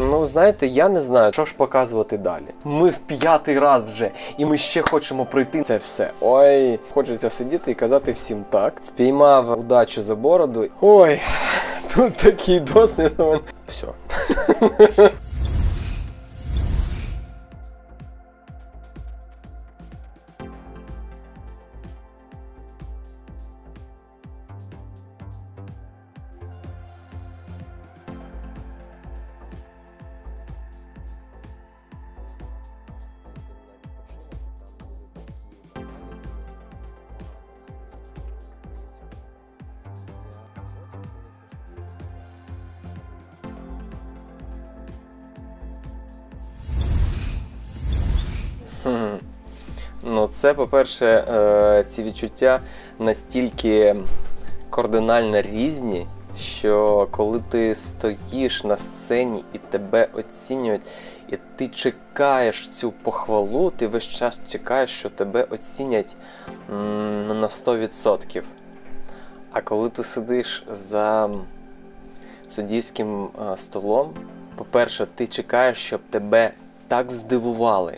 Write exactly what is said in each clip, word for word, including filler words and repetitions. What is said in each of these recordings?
Ну, знаєте, я не знаю, що ж показувати далі. Ми в п'ятий раз вже, і ми ще хочемо пройти це все. Ой, хочеться сидіти і казати всім так. Спіймав удачу за бороду. Ой, тут такий досвід у мене. Все. Ну, це, по-перше, ці відчуття настільки кардинально різні, що коли ти стоїш на сцені і тебе оцінюють, і ти чекаєш цю похвалу, ти весь час чекаєш, що тебе оцінять м, на сто відсотків. А коли ти сидиш за суддівським столом, по-перше, ти чекаєш, щоб тебе так здивували.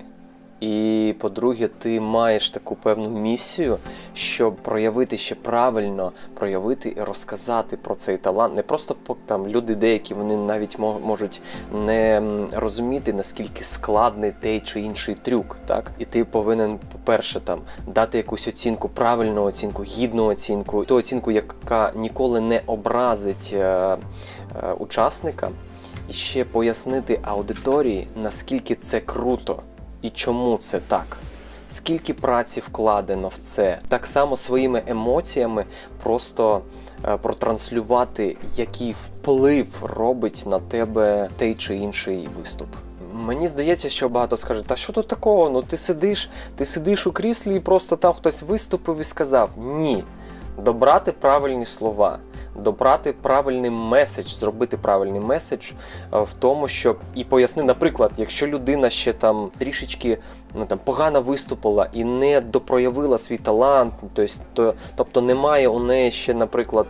І, по-друге, ти маєш таку певну місію, щоб проявити ще правильно, проявити і розказати про цей талант. Не просто там люди деякі, вони навіть можуть не розуміти, наскільки складний той чи інший трюк, так? І ти повинен, по-перше, там дати якусь оцінку, правильну оцінку, гідну оцінку, ту оцінку, яка ніколи не образить е, е, учасника, і ще пояснити аудиторії, наскільки це круто. І чому це так? Скільки праці вкладено в це? Так само своїми емоціями просто е, протранслювати, який вплив робить на тебе той чи інший виступ. Мені здається, що багато скажуть, та що тут такого? Ну ти сидиш, ти сидиш у кріслі і просто там хтось виступив і сказав. Ні. Добрати правильні слова, добрати правильний меседж, зробити правильний меседж в тому, щоб і поясни, наприклад, якщо людина ще там трішечки ну, там, погано виступила і не допроявила свій талант, то, тобто немає у неї ще, наприклад,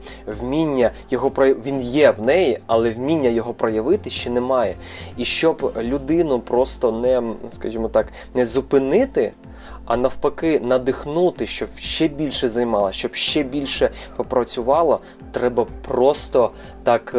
вміння його проявити, він є в неї, але вміння його проявити ще немає. І щоб людину просто не, скажімо так, не зупинити, а навпаки надихнути, щоб ще більше займала, щоб ще більше попрацювала, треба просто так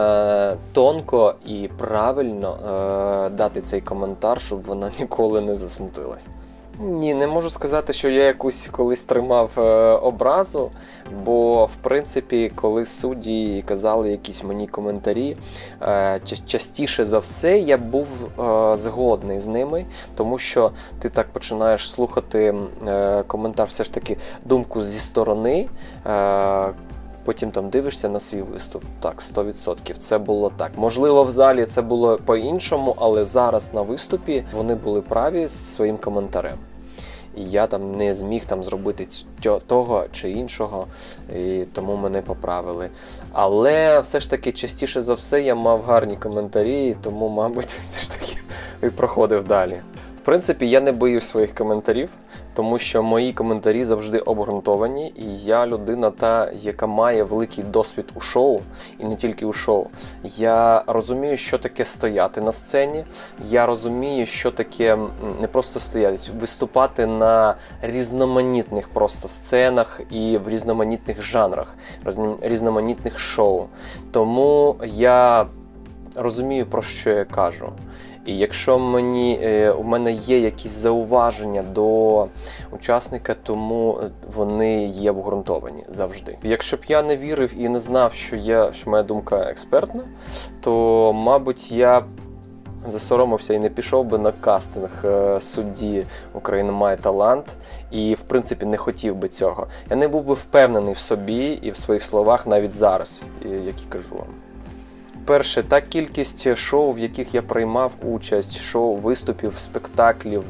е, тонко і правильно е, дати цей коментар, щоб вона ніколи не засмутилась. Ні, не можу сказати, що я якусь колись тримав е, образу, бо, в принципі, коли судді казали якісь мені коментарі, е, частіше за все я був е, згодний з ними, тому що ти так починаєш слухати е, коментар, все ж таки, думку зі сторони, е, потім там дивишся на свій виступ, так, сто відсотків, це було так. Можливо, в залі це було по-іншому, але зараз на виступі вони були праві з своїм коментарем. І я там не зміг там зробити того чи іншого, і тому мене поправили. Але все ж таки, частіше за все, я мав гарні коментарі, тому, мабуть, все ж таки і проходив далі. В принципі, я не боюсь своїх коментарів, тому що мої коментарі завжди обґрунтовані, і я людина та, яка має великий досвід у шоу, і не тільки у шоу. Я розумію, що таке стояти на сцені, я розумію, що таке не просто стояти, виступати на різноманітних просто сценах і в різноманітних жанрах, різноманітних шоу. Тому я розумію, про що я кажу. І якщо мені, е, у мене є якісь зауваження до учасника, тому вони є обґрунтовані завжди. Якщо б я не вірив і не знав, що, я, що моя думка експертна, то, мабуть, я засоромився і не пішов би на кастинг е, судді «Україна має талант» і, в принципі, не хотів би цього. Я не був би впевнений в собі і в своїх словах навіть зараз, які кажу вам. Перше, та кількість шоу, в яких я приймав участь, шоу, виступів, спектаклів,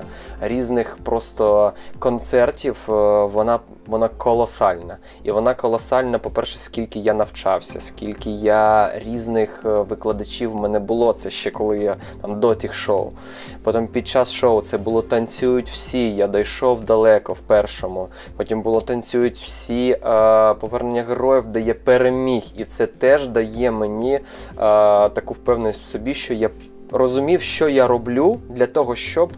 різних просто концертів, вона, вона колосальна. І вона колосальна, по-перше, скільки я навчався, скільки я різних викладачів в мене було, це ще коли я там до тих шоу. Потім під час шоу це було «Танцюють всі», я дійшов далеко в першому. Потім було «Танцюють всі», «Повернення героїв», де я переміг. І це теж дає мені таку впевненість в собі, що я розумів, що я роблю для того, щоб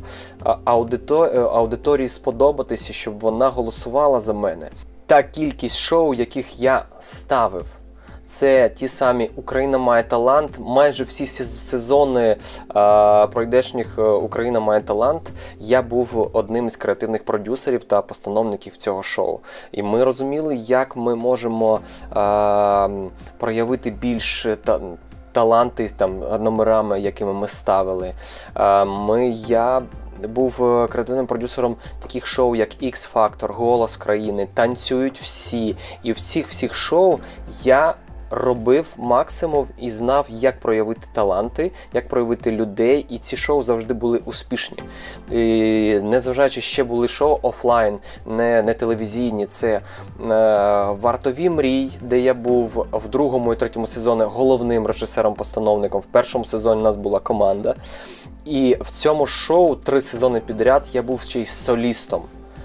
аудиторії сподобатися, щоб вона голосувала за мене. Та кількість шоу, яких я ставив, це ті самі «Україна має талант», майже всі сезони а, пройдешніх «Україна має талант» я був одним із креативних продюсерів та постановників цього шоу. І ми розуміли, як ми можемо а, проявити більш та, таланти там, номерами, якими ми ставили. А, ми, я був креативним продюсером таких шоу, як X-Factor, «Голос країни», «Танцюють всі». І в цих всіх шоу я робив максимум і знав, як проявити таланти, як проявити людей, і ці шоу завжди були успішні. І, незважаючи, ще були шоу офлайн, не, не телевізійні, це е, «Вартові мрій», де я був в другому і третьому сезоні головним режисером-постановником, в першому сезоні у нас була команда. І в цьому шоу три сезони підряд я був ще й солістом.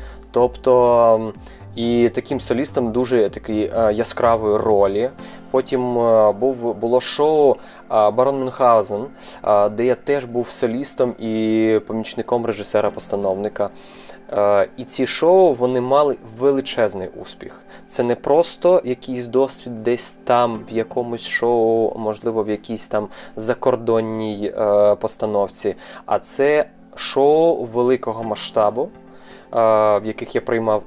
Тобто, і таким солістом дуже такої е, яскравої ролі. Потім е, був, було шоу е, «Барон Мюнхгаузен», е, де я теж був солістом і помічником режисера-постановника. Е, і ці шоу, вони мали величезний успіх. Це не просто якийсь досвід десь там, в якомусь шоу, можливо, в якійсь там закордонній е, постановці, а це шоу великого масштабу, в яких я приймав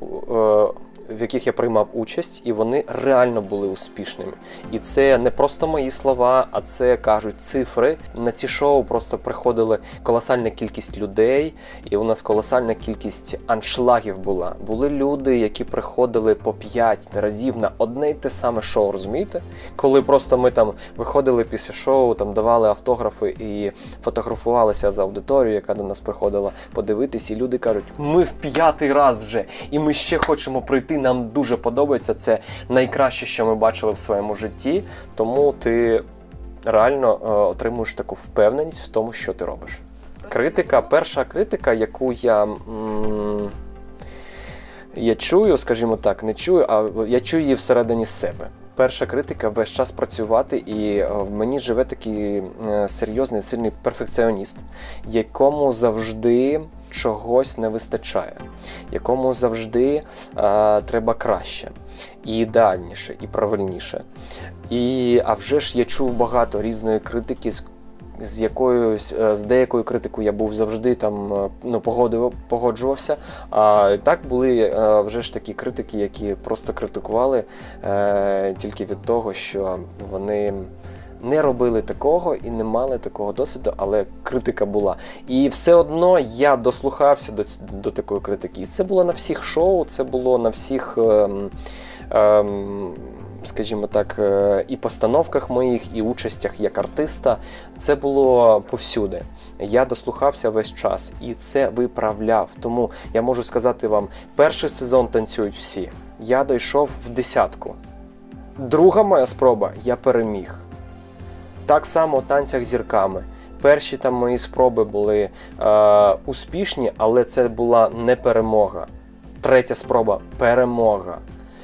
в яких я приймав участь, і вони реально були успішними. І це не просто мої слова, а це, кажуть, цифри. На ці шоу просто приходила колосальна кількість людей, і у нас колосальна кількість аншлагів була. Були люди, які приходили по п'ять разів на одне й те саме шоу, розумієте? Коли просто ми там виходили після шоу, там давали автографи і фотографувалися з аудиторією, яка до нас приходила подивитись, і люди кажуть, ми в п'ятий раз вже, і ми ще хочемо прийти, нам дуже подобається, це найкраще, що ми бачили в своєму житті, тому ти реально е, отримуєш таку впевненість в тому, що ти робиш. Критика, перша критика, яку я, м я чую, скажімо так, не чую, а я чую її всередині себе. Перша критика – весь час працювати, і в мені живе такий серйозний, сильний перфекціоніст, якому завжди чогось не вистачає, якому завжди а, треба краще, і ідеальніше, і правильніше. І, а вже ж я чув багато різної критики, з, з, якоюсь, з деякою критикою я був завжди там, ну, погоджувався, а так були а, вже ж такі критики, які просто критикували а, тільки від того, що вони не робили такого і не мали такого досвіду, але критика була. І все одно я дослухався до, до такої критики. І це було на всіх шоу, це було на всіх, ем, ем, скажімо так, і постановках моїх, і участях як артиста. Це було повсюди. Я дослухався весь час і це виправляв. Тому я можу сказати вам, перший сезон «Танцюють всі». Я дійшов в десятку. Друга моя спроба – я переміг. Так само у «Танцях з зірками». Перші там мої спроби були е, успішні, але це була не перемога. Третя спроба – перемога.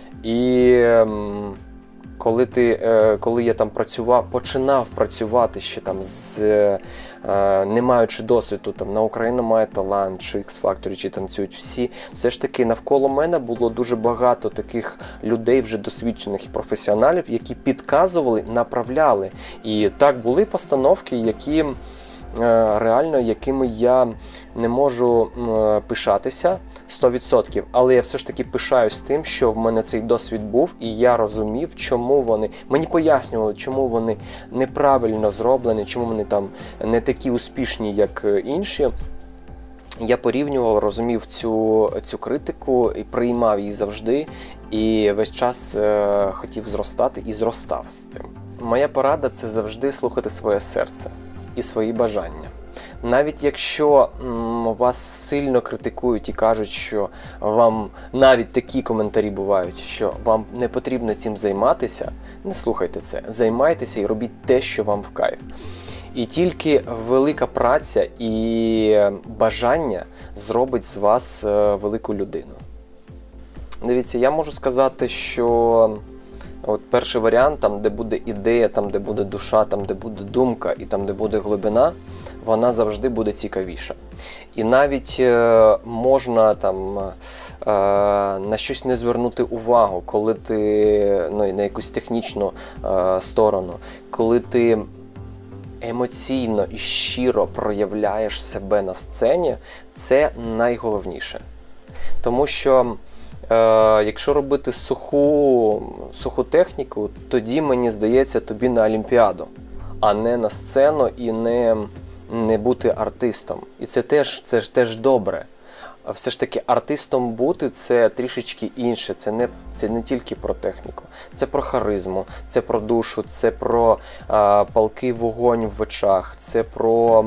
І е, коли, ти, е, коли я там працював, починав працювати ще там з, е, не маючи досвіду там, на «Україна має талант», чи X-Factor, чи «Танцюють всі», все ж таки навколо мене було дуже багато таких людей, вже досвідчених і професіоналів, які підказували, направляли. І так були постановки, які реально, якими я не можу пишатися сто відсотків, але я все ж таки пишаюсь тим, що в мене цей досвід був, і я розумів, чому вони, мені пояснювали, чому вони неправильно зроблені, чому вони там не такі успішні, як інші. Я порівнював, розумів цю, цю критику і приймав її завжди, і весь час е, хотів зростати і зростав з цим. Моя порада – це завжди слухати своє серце і свої бажання. Навіть якщо м, вас сильно критикують і кажуть, що вам навіть такі коментарі бувають, що вам не потрібно цим займатися, не слухайте це. Займайтеся і робіть те, що вам в кайф. І тільки велика праця і бажання зробить з вас велику людину. Дивіться, я можу сказати, що От перший варіант, там, де буде ідея, там, де буде душа, там, де буде думка і там, де буде глибина, вона завжди буде цікавіша. І навіть е, можна там, е, на щось не звернути увагу, коли ти, ну, на якусь технічну е, сторону, коли ти емоційно і щиро проявляєш себе на сцені, це найголовніше. Тому що е, якщо робити суху, суху техніку, тоді, мені здається, тобі на Олімпіаду, а не на сцену і не, не бути артистом. І це теж, це ж теж добре. Все ж таки артистом бути – це трішечки інше, це не, це не тільки про техніку, це про харизму, це про душу, це про а, палкий вогонь в очах, це про,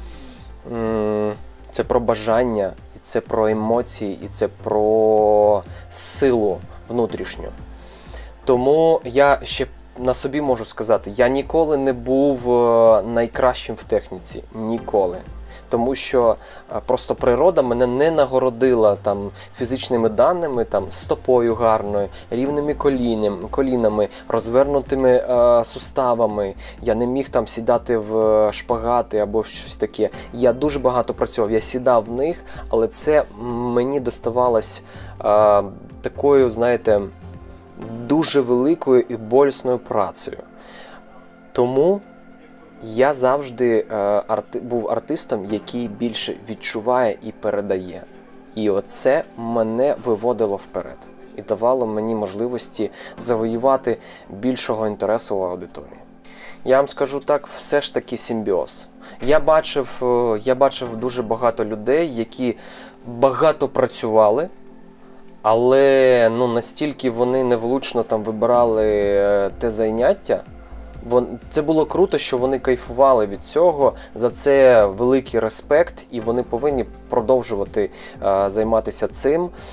м, це про бажання, і це про емоції, і це про силу внутрішню. Тому я ще на собі можу сказати, я ніколи не був найкращим в техніці, ніколи. Тому що просто природа мене не нагородила там фізичними даними, там стопою гарною, рівними колінами, колінами, розвернутими е, суставами. Я не міг там сідати в шпагати або щось таке. Я дуже багато працював, я сідав в них, але це мені доставалось е, такою, знаєте, дуже великою і болісною працею. Тому я завжди е, арти, був артистом, який більше відчуває і передає. І оце мене виводило вперед. І давало мені можливості завоювати більшого інтересу у аудиторії. Я вам скажу так, все ж таки симбіоз. Я бачив, е, я бачив дуже багато людей, які багато працювали, але ну, настільки вони невлучно там вибирали те заняття. Це було круто, що вони кайфували від цього, за це великий респект, і вони повинні продовжувати е, займатися цим е,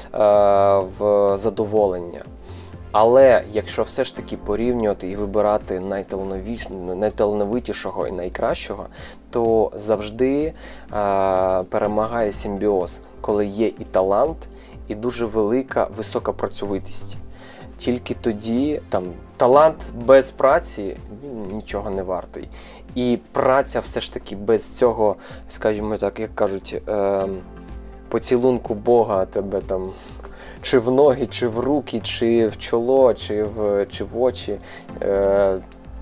в задоволення. Але якщо все ж таки порівнювати і вибирати найталановитішого і найкращого, то завжди е, перемагає симбіоз, коли є і талант, і дуже велика, висока працьовитість. Тільки тоді, там, талант без праці нічого не вартий. І праця все ж таки без цього, скажімо так, як кажуть, е, поцілунку Бога тебе там, чи в ноги, чи в руки, чи в чоло, чи в, чи в очі, е,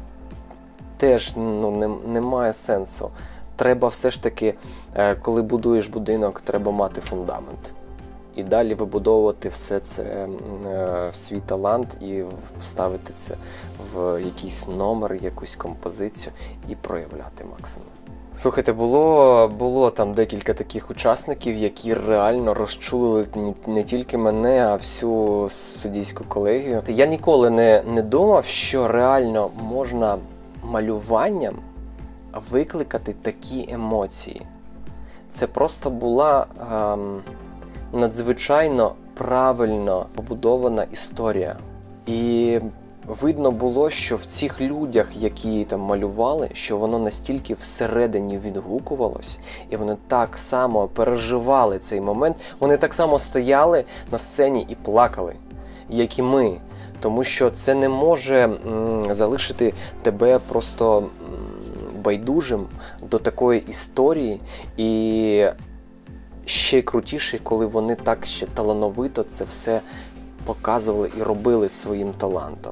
теж ну, не, немає сенсу. Треба все ж таки, е, коли будуєш будинок, треба мати фундамент. І далі вибудовувати все це е, в свій талант і вставити це в якийсь номер, якусь композицію і проявляти максимум. Слухайте, було, було там декілька таких учасників, які реально розчулили не, не тільки мене, а всю суддійську колегію. Я ніколи не, не думав, що реально можна малюванням викликати такі емоції. Це просто була ем, надзвичайно правильно побудована історія. І видно було, що в цих людях, які там малювали, що воно настільки всередині відгукувалось, і вони так само переживали цей момент, вони так само стояли на сцені і плакали, як і ми. Тому що це не може м, залишити тебе просто м, байдужим до такої історії. І ще крутіше, коли вони так ще талановито це все показували і робили своїм талантом.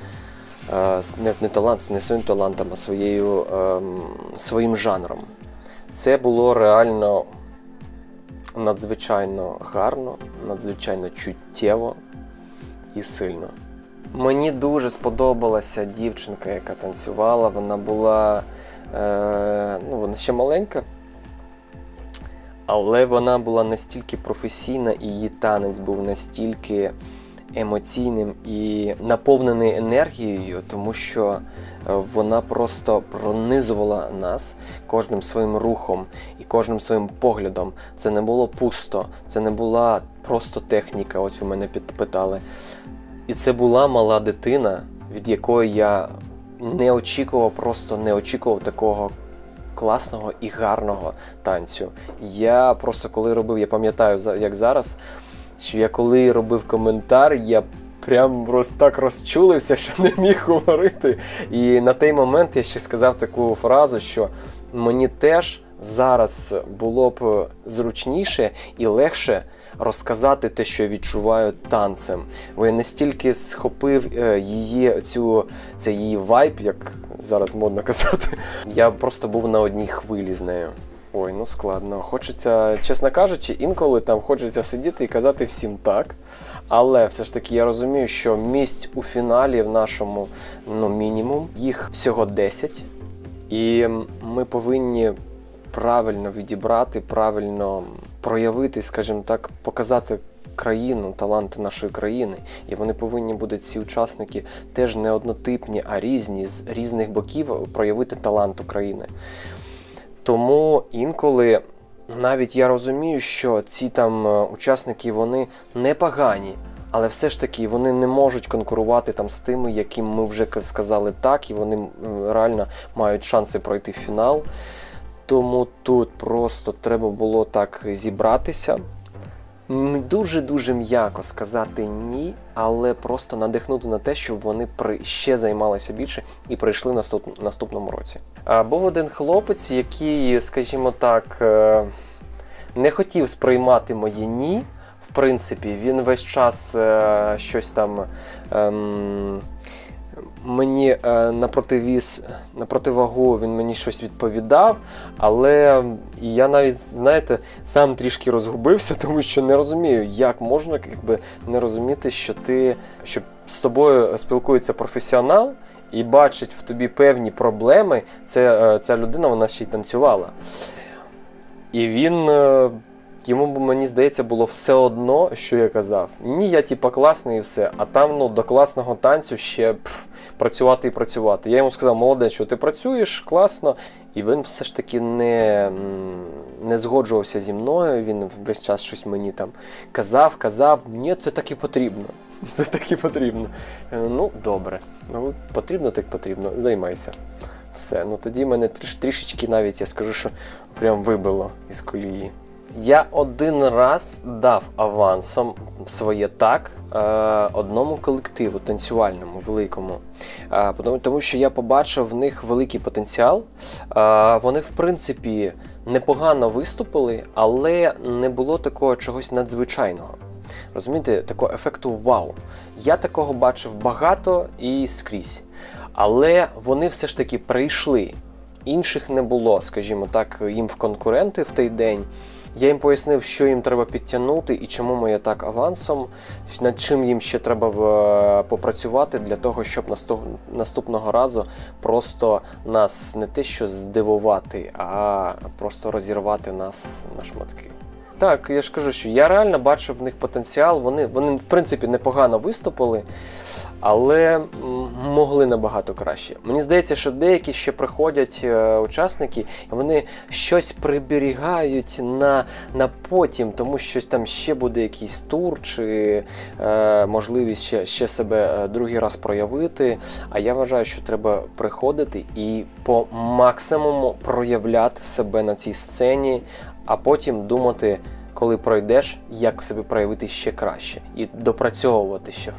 Не, не талант, не своїм талантом, а своєю, ем, своїм жанром. Це було реально надзвичайно гарно, надзвичайно чуттєво і сильно. Мені дуже сподобалася дівчинка, яка танцювала. Вона була, е, ну, вона ще маленька, але вона була настільки професійна, і її танець був настільки емоційним і наповнений енергією, тому що вона просто пронизувала нас кожним своїм рухом і кожним своїм поглядом. Це не було пусто, це не була просто техніка, ось у мене питали. І це була мала дитина, від якої я не очікував, просто не очікував такого класного і гарного танцю. Я просто коли робив, я пам'ятаю, як зараз, що я коли робив коментар, я прям просто так розчулився, що не міг говорити. І на той момент я ще сказав таку фразу, що мені теж зараз було б зручніше і легше розказати те, що я відчуваю танцем. Бо я настільки схопив її, цю, це її вайб, як зараз модно казати. Я просто був на одній хвилі з нею. Ой, ну складно. Хочеться, чесно кажучи, інколи там хочеться сидіти і казати всім так. Але все ж таки я розумію, що місць у фіналі в нашому, ну, мінімум, їх всього десять. І ми повинні правильно відібрати, правильно проявити, скажімо так, показати країну, таланти нашої країни. І вони повинні бути, ці учасники, теж не однотипні, а різні, з різних боків проявити талант України. Тому інколи навіть я розумію, що ці там учасники, вони непогані, але все ж таки вони не можуть конкурувати там з тими, яким ми вже сказали так, і вони реально мають шанси пройти фінал. Тому тут просто треба було так зібратися, дуже-дуже м'яко сказати ні, але просто надихнути на те, щоб вони ще займалися більше і прийшли в наступному році. Був один хлопець, який, скажімо так, не хотів сприймати моє ні. В принципі, він весь час щось там ем, мені е, на противіз, на противагу він мені щось відповідав, але я навіть, знаєте, сам трішки розгубився, тому що не розумію, як можна, якби, не розуміти, що ти, що з тобою спілкується професіонал і бачить в тобі певні проблеми. Це, ця людина, вона ще й танцювала. І він, йому, мені здається, було все одно, що я казав. Ні, я типа класний і все, а там, ну, до класного танцю ще пф, працювати і працювати. Я йому сказав: молодець, що ти працюєш, класно. І він все ж таки не, не згоджувався зі мною, він весь час щось мені там казав, казав: ні, це так і потрібно. Це так і потрібно. Ну, добре, ну, потрібно, так потрібно, займайся. Все, ну тоді мене тріш, трішечки навіть, я скажу, що прям вибило із колії. Я один раз дав авансом своє так одному колективу танцювальному, великому. Тому що я побачив в них великий потенціал. Вони, в принципі, непогано виступили, але не було такого чогось надзвичайного. Розумієте, такого ефекту вау. Я такого бачив багато і скрізь. Але вони все ж таки прийшли. Інших не було, скажімо так, їм в конкуренти в той день. Я їм пояснив, що їм треба підтягнути і чому моє так авансом, над чим їм ще треба попрацювати для того, щоб наступного разу просто нас не те що здивувати, а просто розірвати нас на шматки. Так, я ж кажу, що я реально бачив в них потенціал, вони, вони в принципі непогано виступили, але могли набагато краще. Мені здається, що деякі ще приходять е, учасники, і вони щось приберігають на, на потім, тому що там ще буде якийсь тур, чи е, можливість ще, ще себе другий раз проявити. А я вважаю, що треба приходити і по максимуму проявляти себе на цій сцені, а потім думати, коли пройдеш, як себе проявити ще краще. І допрацьовувати ще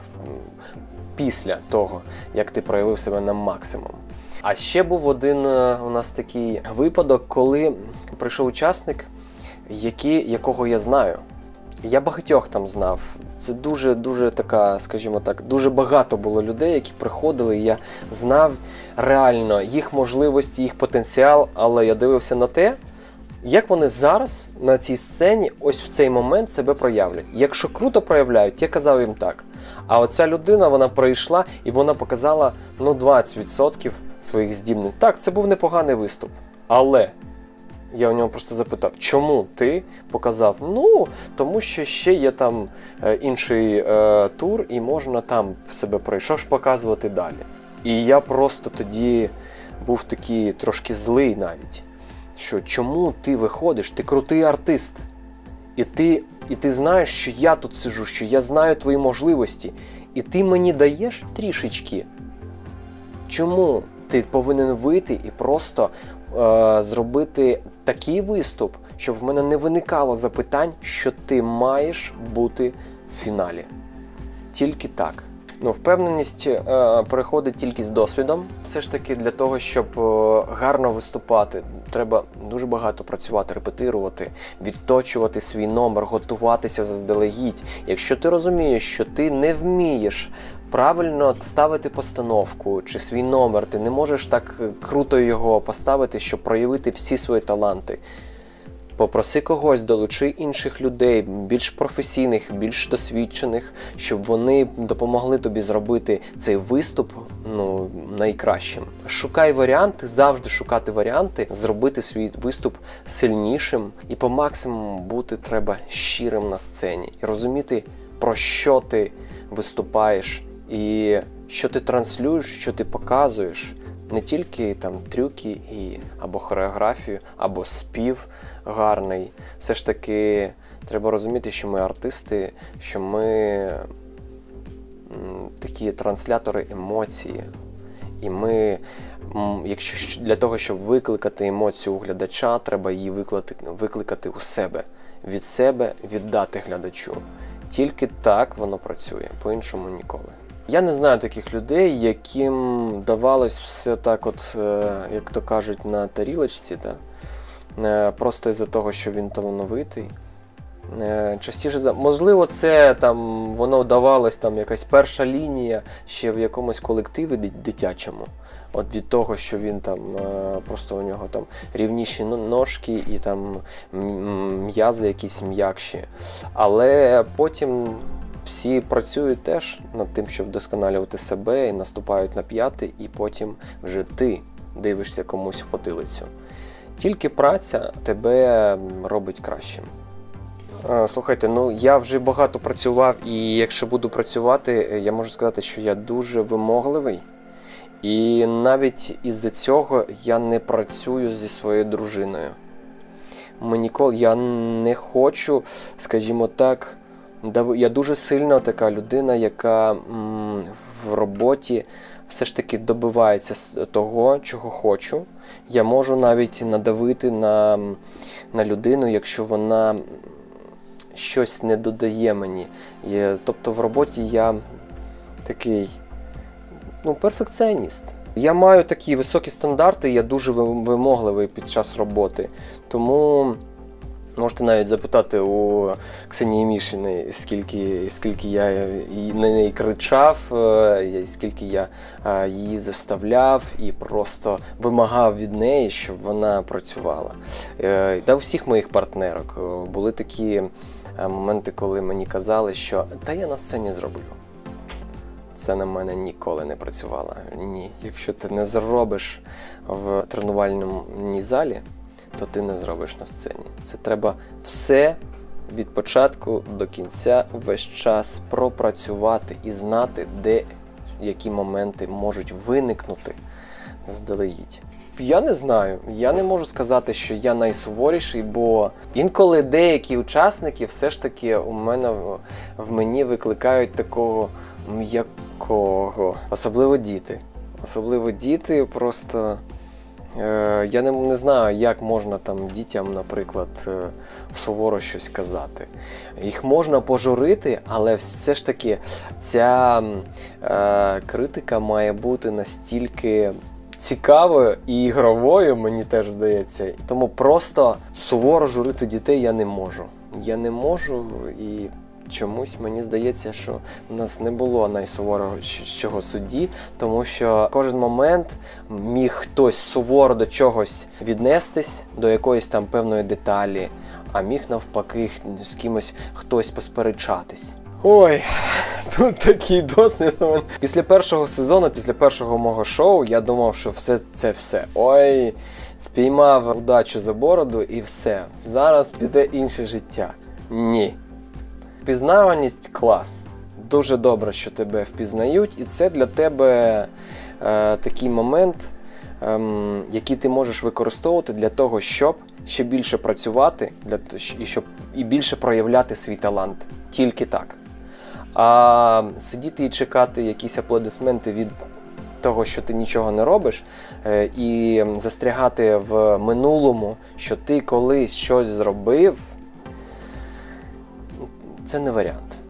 після того, як ти проявив себе на максимум. А ще був один у нас такий випадок, коли прийшов учасник, який, якого я знаю. Я багатьох там знав. Це дуже-дуже така, скажімо так, дуже багато було людей, які приходили, і я знав реально їх можливості, їх потенціал, але я дивився на те, як вони зараз на цій сцені ось в цей момент себе проявлять. Якщо круто проявляють, я казав їм так. А оця людина, вона прийшла і вона показала, ну, двадцять відсотків своїх здібностей. Так, це був непоганий виступ. Але я у нього просто запитав: чому ти показав? Ну, тому що ще є там інший е, тур і можна там себе пройшов показувати далі. І я просто тоді був такий трошки злий навіть. Що чому ти виходиш, ти крутий артист, і ти, і ти знаєш, що я тут сижу, що я знаю твої можливості, і ти мені даєш трішечки. Чому ти повинен вийти і просто е, зробити такий виступ, щоб в мене не виникало запитань, що ти маєш бути в фіналі? Тільки так. Ну, впевненість е, приходить тільки з досвідом. Все ж таки для того, щоб е, гарно виступати, треба дуже багато працювати, репетирувати, відточувати свій номер, готуватися заздалегідь. Якщо ти розумієш, що ти не вмієш правильно ставити постановку чи свій номер, ти не можеш так круто його поставити, щоб проявити всі свої таланти. Попроси когось, долучи інших людей, більш професійних, більш досвідчених, щоб вони допомогли тобі зробити цей виступ, ну, найкращим. Шукай варіанти, завжди шукати варіанти, зробити свій виступ сильнішим і по максимуму бути треба щирим на сцені. І розуміти, про що ти виступаєш і що ти транслюєш, що ти показуєш. Не тільки там трюки і, або хореографію, або спів гарний. Все ж таки треба розуміти, що ми артисти, що ми м, такі транслятори емоції. І ми, м, якщо для того, щоб викликати емоцію у глядача, треба її викликати, викликати у себе. Від себе віддати глядачу. Тільки так воно працює, по-іншому ніколи. Я не знаю таких людей, яким давалось все так от, як то кажуть, на тарілочці, да? Просто із-за того, що він талановитий. Частіше, можливо, це там, воно давалось, там якась перша лінія ще в якомусь колективі дитячому. От від того, що він там, просто у нього там рівніші ножки і там м'язи якісь м'якші. Але потім всі працюють теж над тим, щоб вдосконалювати себе, і наступають на п'яти, і потім вже ти дивишся комусь в потилицю. Тільки праця тебе робить кращим. Слухайте, ну я вже багато працював, і якщо буду працювати, я можу сказати, що я дуже вимогливий. І навіть із-за цього я не працюю зі своєю дружиною. Ми ніколи, я не хочу, скажімо так, я дуже сильна така людина, яка м, в роботі все ж таки добивається того, чого хочу. Я можу навіть надавити на, на людину, якщо вона щось не додає мені. І, тобто в роботі я такий, ну, перфекціоніст. Я маю такі високі стандарти, я дуже вимогливий під час роботи. Тому можете навіть запитати у Ксенії Мішиної, скільки, скільки я на неї кричав, скільки я її заставляв і просто вимагав від неї, щоб вона працювала. Та у всіх моїх партнерок були такі моменти, коли мені казали, що «та я на сцені зроблю». Це на мене ніколи не працювало. Ні, якщо ти не зробиш в тренувальній залі, то ти не зробиш на сцені. Це треба все від початку до кінця весь час пропрацювати і знати, де які моменти можуть виникнути заздалегідь. Я не знаю, я не можу сказати, що я найсуворіший, бо інколи деякі учасники все ж таки у мене в мені викликають такого м'якого, особливо діти. Особливо діти просто, е, я не, не знаю, як можна там дітям, наприклад, е, суворо щось казати. Їх можна пожурити, але все ж таки ця е, критика має бути настільки цікавою і ігровою, мені теж здається. Тому просто суворо журити дітей я не можу. Я не можу і чомусь мені здається, що в нас не було найсуворішого судді, тому що кожен момент міг хтось суворо до чогось віднестись, до якоїсь там певної деталі, а міг навпаки з кимось хтось посперечатись. Ой, тут такий досвід. Після першого сезону, після першого мого шоу, я думав, що все це все. Ой, спіймав удачу за бороду і все. Зараз піде інше життя. Ні. Впізнаваність – клас. Дуже добре, що тебе впізнають, і це для тебе е, такий момент, е, який ти можеш використовувати для того, щоб ще більше працювати для, і, щоб, і більше проявляти свій талант. Тільки так. А сидіти і чекати якісь аплодисменти від того, що ти нічого не робиш, е, і застрягати в минулому, що ти колись щось зробив, це не варіант.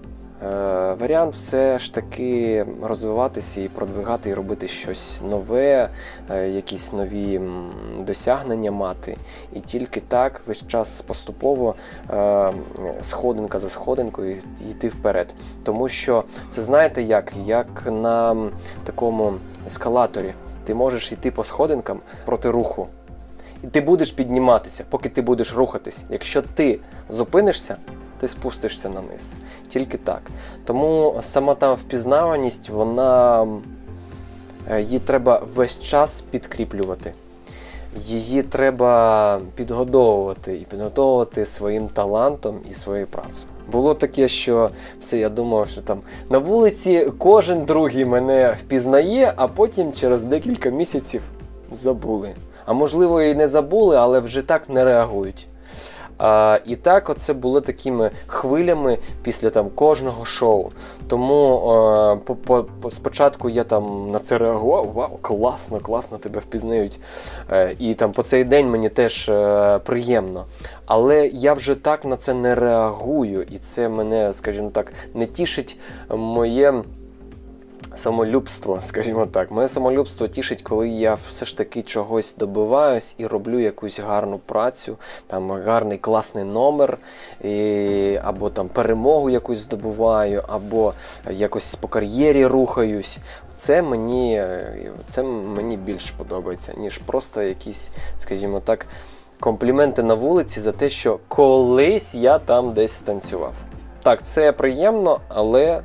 Е, варіант все ж таки розвиватися і продвигати, і робити щось нове, е, якісь нові м, досягнення мати. І тільки так весь час поступово, е, сходинка за сходинкою йти вперед. Тому що це, знаєте як, як на такому ескалаторі. Ти можеш йти по сходинкам проти руху. І ти будеш підніматися, поки ти будеш рухатись. Якщо ти зупинишся, ти спустишся на низ. Тільки так. Тому сама та впізнаваність, вона, її треба весь час підкріплювати. Її треба підгодовувати і підготовувати своїм талантом і своєю працею. Було таке, що все, я думав, що там на вулиці кожен другий мене впізнає, а потім через декілька місяців забули. А можливо і не забули, але вже так не реагують. А, і так оце було такими хвилями після там кожного шоу. Тому а, по, по, по, спочатку я там на це реагував, вау, класно, класно, тебе впізнають. А, і там по цей день мені теж а, приємно. Але я вже так на це не реагую, і це мене, скажімо так, не тішить моє самолюбство, скажімо так. Моє самолюбство тішить, коли я все ж таки чогось добиваюсь і роблю якусь гарну працю, там гарний класний номер, і, або там перемогу якусь здобуваю, або якось по кар'єрі рухаюсь. Це мені, це мені більш подобається, ніж просто якісь, скажімо так, компліменти на вулиці за те, що колись я там десь станцював. Так, це приємно, але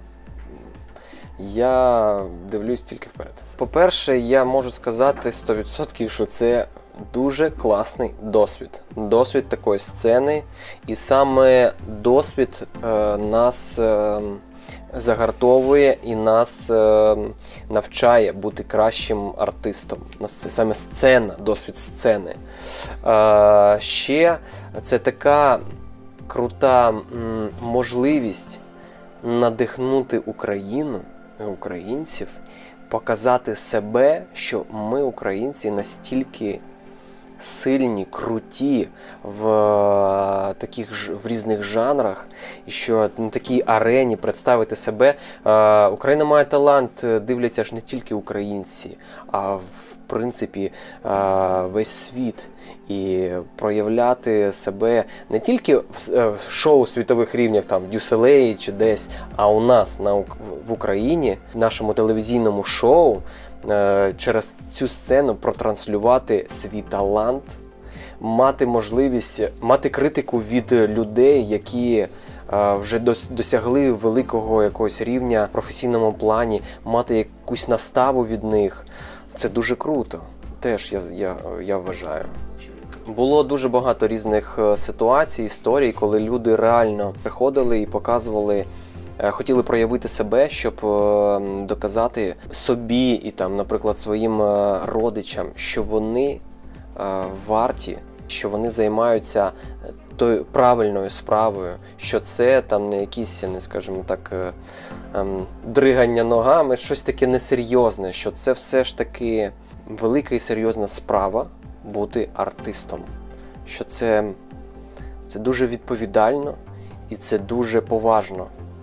я дивлюсь тільки вперед. По-перше, я можу сказати сто відсотків, що це дуже класний досвід. Досвід такої сцени. І саме досвід е, нас е, загартовує і нас е, навчає бути кращим артистом. Це саме сцена, досвід сцени. Е, ще це така крута м, можливість надихнути Україну, українців, показати себе, що ми, українці, настільки сильні, круті в таких в різних жанрах, і що на такій арені представити себе. Україна має талант, дивляться ж не тільки українці, а в принципі весь світ. І проявляти себе не тільки в шоу світових рівнях, там в Дю Солеї чи десь, а у нас на, в Україні, в нашому телевізійному шоу, через цю сцену протранслювати свій талант, мати можливість, мати критику від людей, які вже досягли великого якогось рівня в професійному плані, мати якусь наставу від них. Це дуже круто. Теж я, я, я вважаю. Було дуже багато різних ситуацій, історій, коли люди реально приходили і показували, хотіли проявити себе, щоб доказати собі і, там, наприклад, своїм родичам, що вони варті, що вони займаються тою правильною справою, що це там не якісь, не скажімо так, дригання ногами, щось таке несерйозне, що це все ж таки велика і серйозна справа бути артистом, що це, це дуже відповідально і це дуже поважно.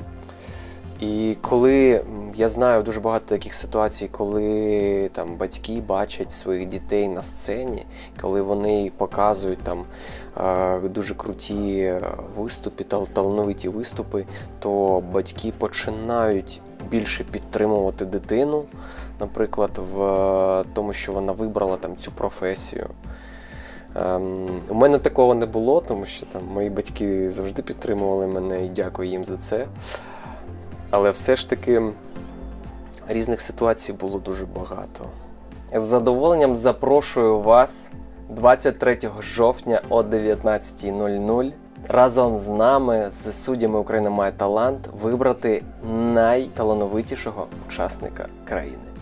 І коли я знаю дуже багато таких ситуацій, коли там батьки бачать своїх дітей на сцені, коли вони показують там дуже круті виступи, талановиті виступи, то батьки починають більше підтримувати дитину, наприклад, в тому, що вона вибрала там цю професію. Ем, у мене такого не було, тому що там мої батьки завжди підтримували мене і дякую їм за це. Але все ж таки різних ситуацій було дуже багато. З задоволенням запрошую вас двадцять третього жовтня о дев'ятнадцятій нуль нуль разом з нами, з суддями «Україна має талант», вибрати найталановитішого учасника країни.